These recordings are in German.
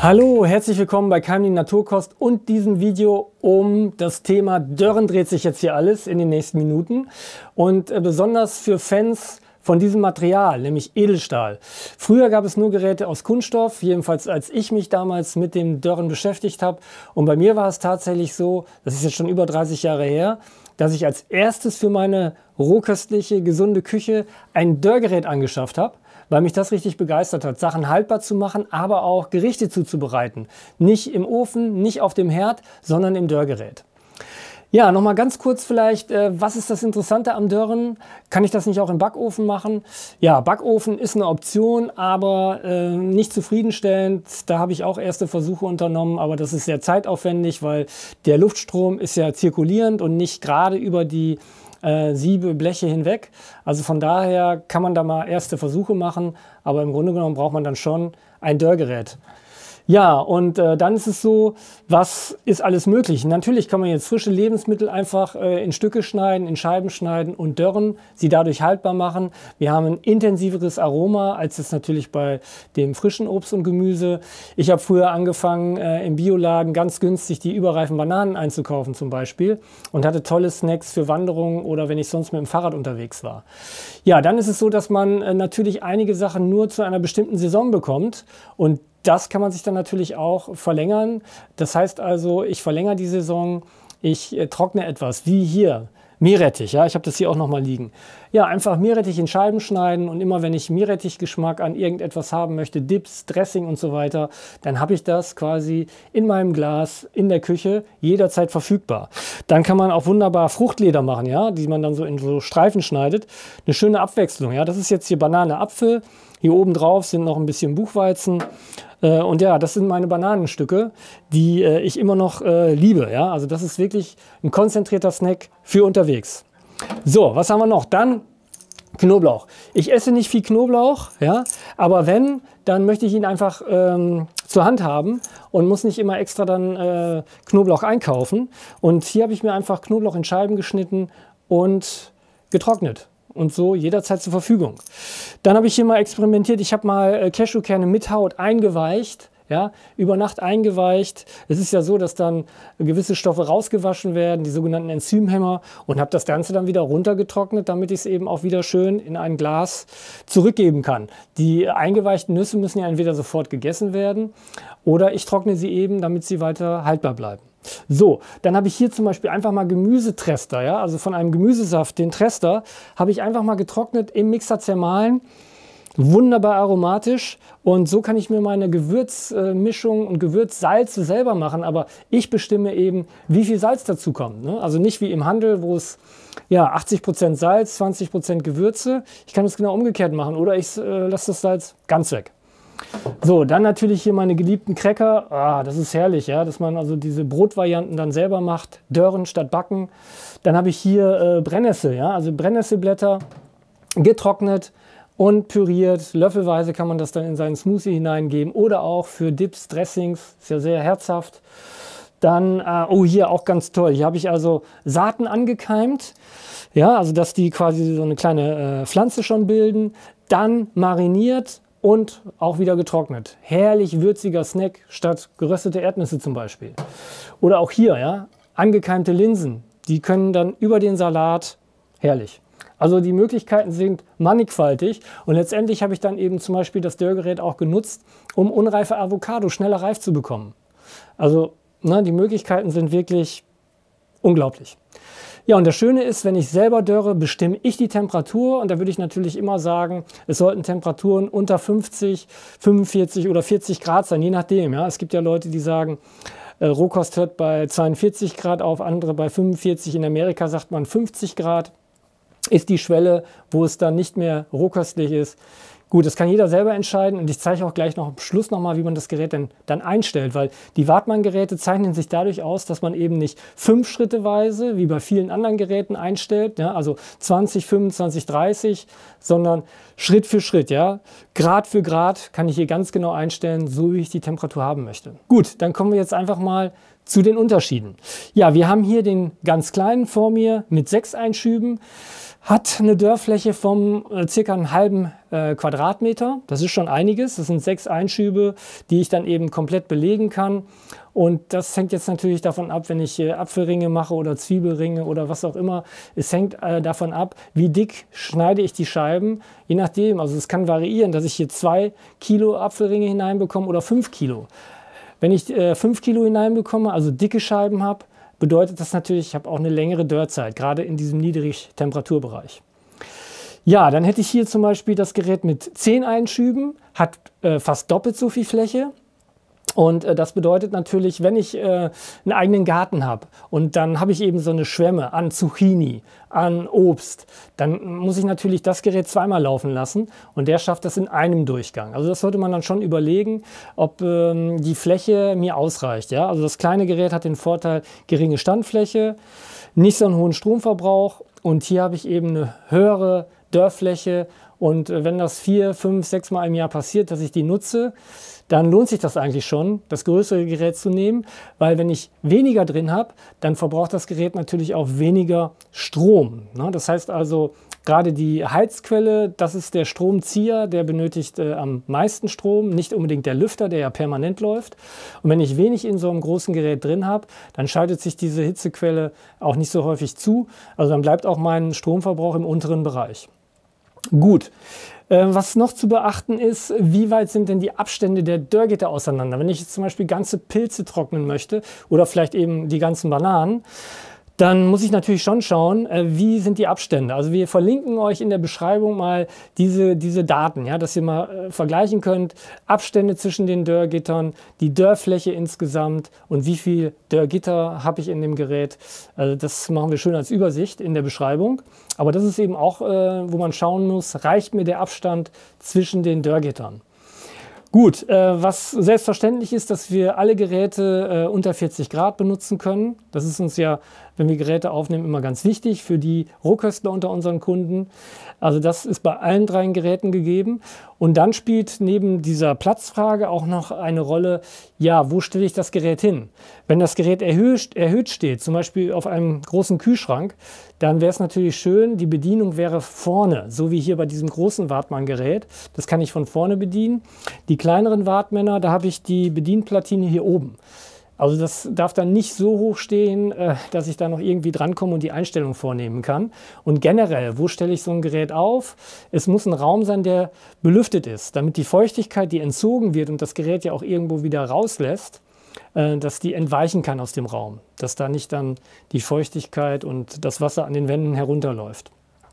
Hallo, herzlich willkommen bei Keimling Naturkost und diesem Video um das Thema Dörren dreht sich jetzt hier alles in den nächsten Minuten und besonders für Fans von diesem Material, nämlich Edelstahl. Früher gab es nur Geräte aus Kunststoff, jedenfalls als ich mich damals mit dem Dörren beschäftigt habe. Und bei mir war es tatsächlich so, das ist jetzt schon über 30 Jahre her, dass ich als erstes für meine rohköstliche, gesunde Küche ein Dörrgerät angeschafft habe, weil mich das richtig begeistert hat, Sachen haltbar zu machen, aber auch Gerichte zuzubereiten. Nicht im Ofen, nicht auf dem Herd, sondern im Dörrgerät. Ja, nochmal ganz kurz vielleicht, was ist das Interessante am Dörren? Kann ich das nicht auch im Backofen machen? Ja, Backofen ist eine Option, aber nicht zufriedenstellend. Da habe ich auch erste Versuche unternommen, aber das ist sehr zeitaufwendig, weil der Luftstrom ist ja zirkulierend und nicht gerade über die Siebe, Bleche hinweg. Also von daher kann man da mal erste Versuche machen, aber im Grunde genommen braucht man dann schon ein Dörrgerät. Ja, und dann ist es so, was ist alles möglich? Natürlich kann man jetzt frische Lebensmittel einfach in Stücke schneiden, in Scheiben schneiden und dörren, sie dadurch haltbar machen. Wir haben ein intensiveres Aroma als jetzt natürlich bei dem frischen Obst und Gemüse. Ich habe früher angefangen, im Bioladen ganz günstig die überreifen Bananen einzukaufen zum Beispiel und hatte tolle Snacks für Wanderungen oder wenn ich sonst mit dem Fahrrad unterwegs war. Ja, dann ist es so, dass man natürlich einige Sachen nur zu einer bestimmten Saison bekommt und das kann man sich dann natürlich auch verlängern. Das heißt also, ich verlängere die Saison, ich trockne etwas, wie hier, Meerrettich. Ja, ich habe das hier auch nochmal liegen. Ja, einfach Meerrettich in Scheiben schneiden und immer wenn ich Meerrettichgeschmack an irgendetwas haben möchte, Dips, Dressing und so weiter, dann habe ich das quasi in meinem Glas in der Küche jederzeit verfügbar. Dann kann man auch wunderbar Fruchtleder machen, ja, die man dann so in so Streifen schneidet. Eine schöne Abwechslung. Ja, das ist jetzt hier Banane, Apfel. Hier oben drauf sind noch ein bisschen Buchweizen. Und ja, das sind meine Bananenstücke, die ich immer noch liebe. Ja? Also das ist wirklich ein konzentrierter Snack für unterwegs. So, was haben wir noch? Dann Knoblauch. Ich esse nicht viel Knoblauch, ja? Aber wenn, dann möchte ich ihn einfach zur Hand haben und muss nicht immer extra dann Knoblauch einkaufen. Und hier habe ich mir einfach Knoblauch in Scheiben geschnitten und getrocknet. Und so jederzeit zur Verfügung. Dann habe ich hier mal experimentiert. Ich habe mal Cashewkerne mit Haut eingeweicht, ja, über Nacht eingeweicht. Es ist ja so, dass dann gewisse Stoffe rausgewaschen werden, die sogenannten Enzymhemmer, und habe das Ganze dann wieder runtergetrocknet, damit ich es eben auch wieder schön in ein Glas zurückgeben kann. Die eingeweichten Nüsse müssen ja entweder sofort gegessen werden oder ich trockne sie eben, damit sie weiter haltbar bleiben. So, dann habe ich hier zum Beispiel einfach mal Gemüsetrester, ja, also von einem Gemüsesaft, den Trester, habe ich einfach mal getrocknet, im Mixer zermahlen, wunderbar aromatisch und so kann ich mir meine Gewürzmischung und Gewürzsalze selber machen, aber ich bestimme eben, wie viel Salz dazu kommt, ne? Also nicht wie im Handel, wo es ja 80% Salz, 20% Gewürze, ich kann es genau umgekehrt machen oder ich lasse das Salz ganz weg. So, dann natürlich hier meine geliebten Cracker. Ah, das ist herrlich, ja, dass man also diese Brotvarianten dann selber macht, dörren statt backen. Dann habe ich hier Brennnessel, ja, also Brennnesselblätter getrocknet und püriert. Löffelweise kann man das dann in seinen Smoothie hineingeben oder auch für Dips, Dressings, ist ja sehr herzhaft. Dann, oh, hier auch ganz toll, hier habe ich also Saaten angekeimt, ja, also dass die quasi so eine kleine Pflanze schon bilden. Dann mariniert und auch wieder getrocknet. Herrlich würziger Snack statt geröstete Erdnüsse zum Beispiel. Oder auch hier, ja, angekeimte Linsen. Die können dann über den Salat, herrlich. Also die Möglichkeiten sind mannigfaltig und letztendlich habe ich dann eben zum Beispiel das Dörrgerät auch genutzt, um unreife Avocado schneller reif zu bekommen. Also ne, die Möglichkeiten sind wirklich unglaublich. Ja, und das Schöne ist, wenn ich selber dörre, bestimme ich die Temperatur und da würde ich natürlich immer sagen, es sollten Temperaturen unter 50, 45 oder 40 Grad sein, je nachdem. Ja. Es gibt ja Leute, die sagen, Rohkost hört bei 42 Grad auf, andere bei 45. In Amerika sagt man 50 Grad ist die Schwelle, wo es dann nicht mehr rohköstlich ist. Gut, das kann jeder selber entscheiden und ich zeige auch gleich noch am Schluss nochmal, wie man das Gerät dann einstellt, weil die Wartmann-Geräte zeichnen sich dadurch aus, dass man eben nicht 5 schritteweise, wie bei vielen anderen Geräten einstellt, ja, also 20, 25, 30, sondern Schritt für Schritt, ja, Grad für Grad kann ich hier ganz genau einstellen, so wie ich die Temperatur haben möchte. Gut, dann kommen wir jetzt einfach mal zu den Unterschieden. Ja, wir haben hier den ganz kleinen vor mir mit 6 Einschüben. Hat eine Dörrfläche von circa einem halben Quadratmeter. Das ist schon einiges. Das sind 6 Einschübe, die ich dann eben komplett belegen kann. Und das hängt jetzt natürlich davon ab, wenn ich Apfelringe mache oder Zwiebelringe oder was auch immer. Es hängt davon ab, wie dick schneide ich die Scheiben. Je nachdem, also es kann variieren, dass ich hier 2 Kilo Apfelringe hineinbekomme oder 5 Kilo. Wenn ich 5 Kilo hineinbekomme, also dicke Scheiben habe, bedeutet das natürlich, ich habe auch eine längere Dörrzeit, gerade in diesem Niedrigtemperaturbereich. Ja, dann hätte ich hier zum Beispiel das Gerät mit 10 Einschüben, hat fast doppelt so viel Fläche. Und das bedeutet natürlich, wenn ich einen eigenen Garten habe und dann habe ich eben so eine Schwemme an Zucchini, an Obst, dann muss ich natürlich das Gerät zweimal laufen lassen und der schafft das in einem Durchgang. Also das sollte man dann schon überlegen, ob die Fläche mir ausreicht. Ja? Also das kleine Gerät hat den Vorteil, geringe Standfläche, nicht so einen hohen Stromverbrauch und hier habe ich eben eine höhere Dörrfläche und wenn das 4, 5, 6 Mal im Jahr passiert, dass ich die nutze, dann lohnt sich das eigentlich schon, das größere Gerät zu nehmen, weil wenn ich weniger drin habe, dann verbraucht das Gerät natürlich auch weniger Strom. Das heißt also, gerade die Heizquelle, das ist der Stromzieher, der benötigt am meisten Strom, nicht unbedingt der Lüfter, der ja permanent läuft. Und wenn ich wenig in so einem großen Gerät drin habe, dann schaltet sich diese Hitzequelle auch nicht so häufig zu. Also dann bleibt auch mein Stromverbrauch im unteren Bereich. Gut. Was noch zu beachten ist, wie weit sind denn die Abstände der Dörrgitter auseinander? Wenn ich jetzt zum Beispiel ganze Pilze trocknen möchte oder vielleicht eben die ganzen Bananen, dann muss ich natürlich schon schauen, wie sind die Abstände. Also wir verlinken euch in der Beschreibung mal diese Daten, ja, dass ihr mal vergleichen könnt, Abstände zwischen den Dörrgittern, die Dörrfläche insgesamt und wie viel Dörrgitter habe ich in dem Gerät. Also das machen wir schön als Übersicht in der Beschreibung. Aber das ist eben auch, wo man schauen muss, reicht mir der Abstand zwischen den Dörrgittern. Gut, was selbstverständlich ist, dass wir alle Geräte unter 40 Grad benutzen können. Das ist uns ja, wenn wir Geräte aufnehmen, immer ganz wichtig für die Rohköstler unter unseren Kunden. Also das ist bei allen 3 Geräten gegeben. Und dann spielt neben dieser Platzfrage auch noch eine Rolle, ja, wo stelle ich das Gerät hin? Wenn das Gerät erhöht steht, zum Beispiel auf einem großen Kühlschrank, dann wäre es natürlich schön, die Bedienung wäre vorne, so wie hier bei diesem großen Wartmann-Gerät. Das kann ich von vorne bedienen. Die kleineren Wartmänner, da habe ich die Bedienplatine hier oben. Also das darf dann nicht so hoch stehen, dass ich da noch irgendwie drankomme und die Einstellung vornehmen kann. Und generell, wo stelle ich so ein Gerät auf? Es muss ein Raum sein, der belüftet ist, damit die Feuchtigkeit, die entzogen wird und das Gerät ja auch irgendwo wieder rauslässt, dass die entweichen kann aus dem Raum, dass da nicht dann die Feuchtigkeit und das Wasser an den Wänden herunterläuft.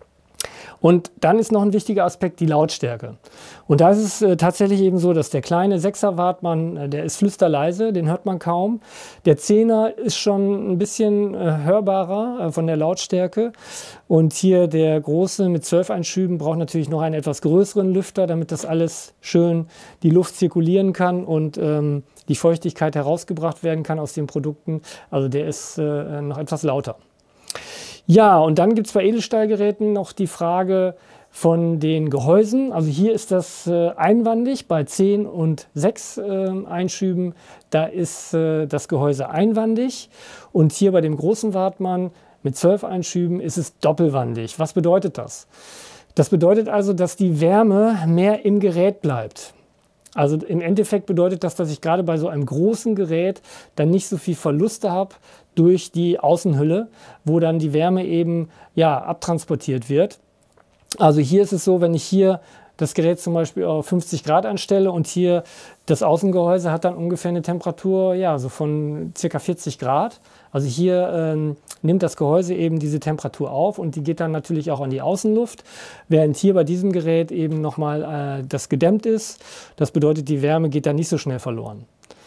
Und dann ist noch ein wichtiger Aspekt die Lautstärke. Und da ist es tatsächlich eben so, dass der kleine 6er Wartmann, der ist flüsterleise, den hört man kaum. Der 10er ist schon ein bisschen hörbarer von der Lautstärke. Und hier der große mit 12 Einschüben braucht natürlich noch einen etwas größeren Lüfter, damit das alles schön die Luft zirkulieren kann und die Feuchtigkeit herausgebracht werden kann aus den Produkten. Also der ist noch etwas lauter. Ja, und dann gibt es bei Edelstahlgeräten noch die Frage von den Gehäusen. Also hier ist das einwandig, bei 10 und 6 Einschüben, da ist das Gehäuse einwandig. Und hier bei dem großen Wartmann mit 12 Einschüben ist es doppelwandig. Was bedeutet das? Das bedeutet also, dass die Wärme mehr im Gerät bleibt. Also im Endeffekt bedeutet das, dass ich gerade bei so einem großen Gerät dann nicht so viel Verluste habe durch die Außenhülle, wo dann die Wärme eben ja, abtransportiert wird. Also hier ist es so, wenn ich hier das Gerät zum Beispiel auf 50 Grad einstelle und hier das Außengehäuse hat dann ungefähr eine Temperatur ja, so von ca. 40 Grad. Also hier nimmt das Gehäuse eben diese Temperatur auf und die geht dann natürlich auch an die Außenluft, während hier bei diesem Gerät eben nochmal das gedämmt ist. Das bedeutet, die Wärme geht dann nicht so schnell verloren.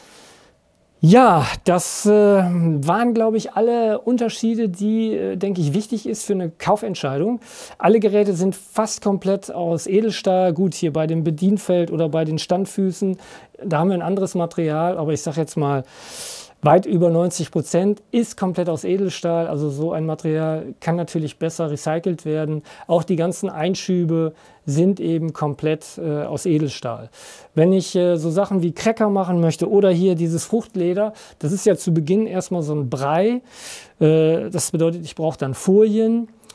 Ja, das waren, glaube ich, alle Unterschiede, die, denke ich, wichtig ist für eine Kaufentscheidung. Alle Geräte sind fast komplett aus Edelstahl. Gut, hier bei dem Bedienfeld oder bei den Standfüßen, da haben wir ein anderes Material, aber ich sage jetzt mal, weit über 90% ist komplett aus Edelstahl, also so ein Material kann natürlich besser recycelt werden. Auch die ganzen Einschübe sind eben komplett aus Edelstahl. Wenn ich so Sachen wie Cracker machen möchte oder hier dieses Fruchtleder, das ist ja zu Beginn erstmal so ein Brei. Das bedeutet, ich brauche dann Folien.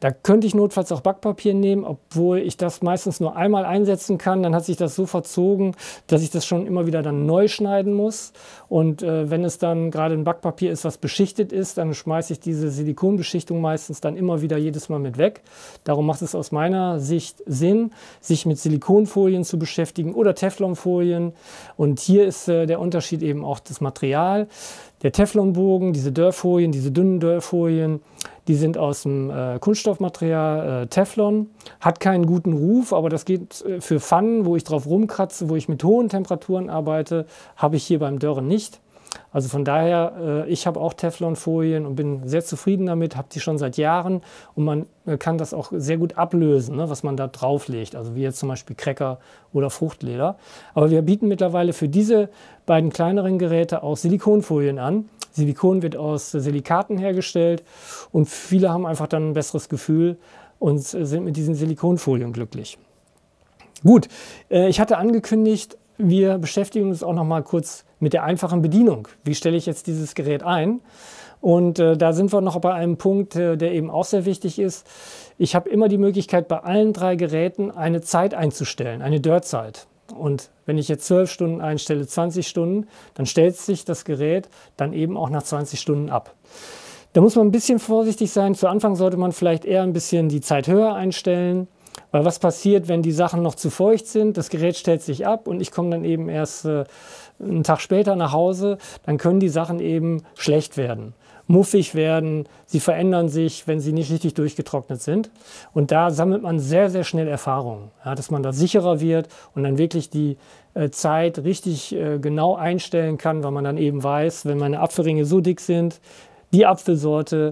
Da könnte ich notfalls auch Backpapier nehmen, obwohl ich das meistens nur einmal einsetzen kann. Dann hat sich das so verzogen, dass ich das schon immer wieder dann neu schneiden muss. Und wenn es dann gerade ein Backpapier ist, was beschichtet ist, dann schmeiße ich diese Silikonbeschichtung meistens dann immer wieder jedes Mal mit weg. Darum macht es aus meiner Sicht Sinn, sich mit Silikonfolien zu beschäftigen oder Teflonfolien. Und hier ist der Unterschied eben auch das Material. Der Teflonbogen, diese Dörrfolien, diese dünnen Dörrfolien, die sind aus dem Kunststoffmaterial Teflon, hat keinen guten Ruf, aber das geht für Pfannen, wo ich drauf rumkratze, wo ich mit hohen Temperaturen arbeite, habe ich hier beim Dörren nicht. Also von daher, ich habe auch Teflonfolien und bin sehr zufrieden damit, habe die schon seit Jahren und man kann das auch sehr gut ablösen, ne, was man da drauflegt, also wie jetzt zum Beispiel Cracker oder Fruchtleder. Aber wir bieten mittlerweile für diese beiden kleineren Geräte auch Silikonfolien an. Silikon wird aus Silikaten hergestellt und viele haben einfach dann ein besseres Gefühl und sind mit diesen Silikonfolien glücklich. Gut, ich hatte angekündigt, wir beschäftigen uns auch noch mal kurz mit der einfachen Bedienung. Wie stelle ich jetzt dieses Gerät ein? Und da sind wir noch bei einem Punkt, der eben auch sehr wichtig ist. Ich habe immer die Möglichkeit, bei allen 3 Geräten eine Zeit einzustellen, eine Dörrzeit. Und wenn ich jetzt 12 Stunden einstelle, 20 Stunden, dann stellt sich das Gerät dann eben auch nach 20 Stunden ab. Da muss man ein bisschen vorsichtig sein. Zu Anfang sollte man vielleicht eher ein bisschen die Zeit höher einstellen. Weil was passiert, wenn die Sachen noch zu feucht sind? Das Gerät stellt sich ab und ich komme dann eben erst einen Tag später nach Hause. Dann können die Sachen eben schlecht werden, muffig werden. Sie verändern sich, wenn sie nicht richtig durchgetrocknet sind. Und da sammelt man sehr, sehr schnell Erfahrung, ja, dass man da sicherer wird und dann wirklich die Zeit richtig genau einstellen kann, weil man dann eben weiß, wenn meine Apfelringe so dick sind, die Apfelsorte,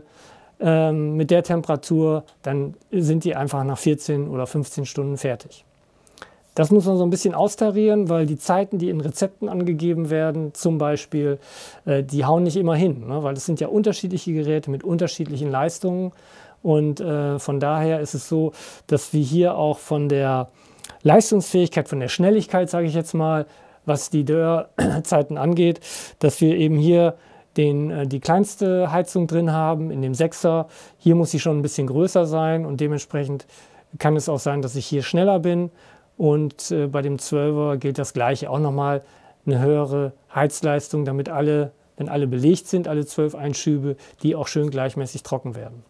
mit der Temperatur, dann sind die einfach nach 14 oder 15 Stunden fertig. Das muss man so ein bisschen austarieren, weil die Zeiten, die in Rezepten angegeben werden, zum Beispiel, die hauen nicht immer hin, ne? Weil es sind ja unterschiedliche Geräte mit unterschiedlichen Leistungen und von daher ist es so, dass wir hier auch von der Leistungsfähigkeit, von der Schnelligkeit, sage ich jetzt mal, was die Dörrzeiten angeht, dass wir eben hier die kleinste Heizung drin haben, in dem 6er. Hier muss sie schon ein bisschen größer sein und dementsprechend kann es auch sein, dass ich hier schneller bin. Und bei dem 12er gilt das Gleiche, auch nochmal eine höhere Heizleistung, damit alle, wenn alle belegt sind, alle 12 Einschübe, die auch schön gleichmäßig trocken werden.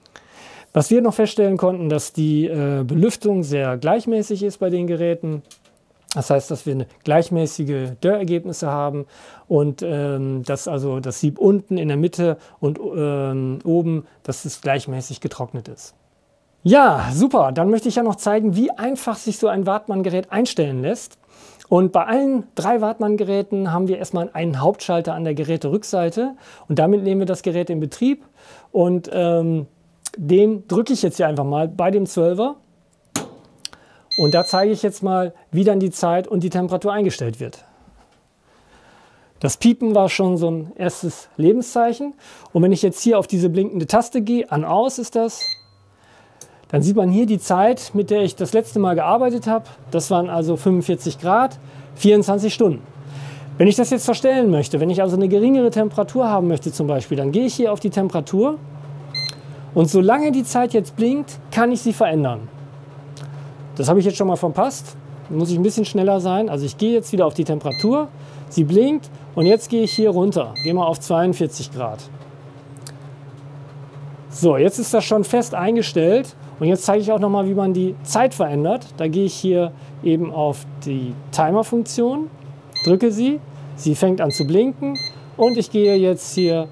Was wir noch feststellen konnten, dass die Belüftung sehr gleichmäßig ist bei den Geräten. Das heißt, dass wir eine gleichmäßige Dörrergebnisse haben und dass also das Sieb unten in der Mitte und oben, dass es gleichmäßig getrocknet ist. Ja, super. Dann möchte ich ja noch zeigen, wie einfach sich so ein Wartmann-Gerät einstellen lässt. Und bei allen 3 Wartmann-Geräten haben wir erstmal einen Hauptschalter an der Geräterückseite und damit nehmen wir das Gerät in Betrieb und den drücke ich jetzt hier einfach mal bei dem 12er. Und da zeige ich jetzt mal, wie dann die Zeit und die Temperatur eingestellt wird. Das Piepen war schon so ein erstes Lebenszeichen. Und wenn ich jetzt hier auf diese blinkende Taste gehe, an, aus ist das, dann sieht man hier die Zeit, mit der ich das letzte Mal gearbeitet habe. Das waren also 45 Grad, 24 Stunden. Wenn ich das jetzt verstellen möchte, wenn ich also eine geringere Temperatur haben möchte zum Beispiel, dann gehe ich hier auf die Temperatur und solange die Zeit jetzt blinkt, kann ich sie verändern. Das habe ich jetzt schon mal verpasst. Da muss ich ein bisschen schneller sein. Also ich gehe jetzt wieder auf die Temperatur. Sie blinkt und jetzt gehe ich hier runter. Gehe mal auf 42 Grad. So, jetzt ist das schon fest eingestellt. Und jetzt zeige ich auch noch mal, wie man die Zeit verändert. Da gehe ich hier eben auf die Timer-Funktion, drücke sie. Sie fängt an zu blinken. Und ich gehe jetzt hier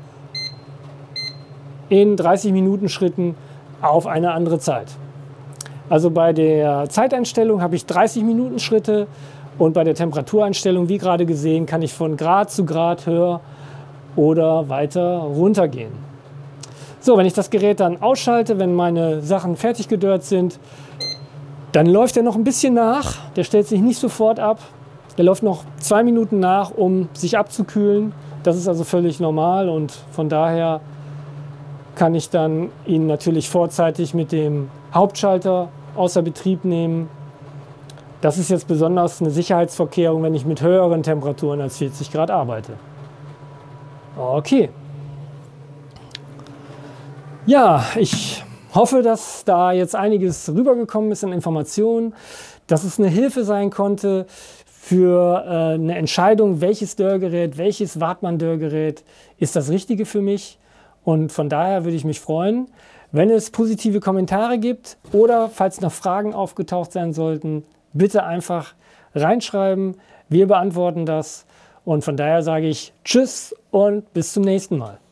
in 30 Minuten Schritten auf eine andere Zeit. Also bei der Zeiteinstellung habe ich 30 Minuten Schritte und bei der Temperatureinstellung, wie gerade gesehen, kann ich von Grad zu Grad höher oder weiter runter gehen. So, wenn ich das Gerät dann ausschalte, wenn meine Sachen fertig gedörrt sind, dann läuft er noch ein bisschen nach. Der stellt sich nicht sofort ab. Der läuft noch 2 Minuten nach, um sich abzukühlen. Das ist also völlig normal und von daher kann ich dann ihn natürlich vorzeitig mit dem Hauptschalter außer Betrieb nehmen. Das ist jetzt besonders eine Sicherheitsvorkehrung, wenn ich mit höheren Temperaturen als 40 Grad arbeite. Okay. Ja, ich hoffe, dass da jetzt einiges rübergekommen ist an Informationen, dass es eine Hilfe sein konnte für eine Entscheidung, welches Dörrgerät, welches Wartmann-Dörrgerät ist das Richtige für mich. Und von daher würde ich mich freuen, wenn es positive Kommentare gibt oder falls noch Fragen aufgetaucht sein sollten, bitte einfach reinschreiben. Wir beantworten das. Und von daher sage ich Tschüss und bis zum nächsten Mal.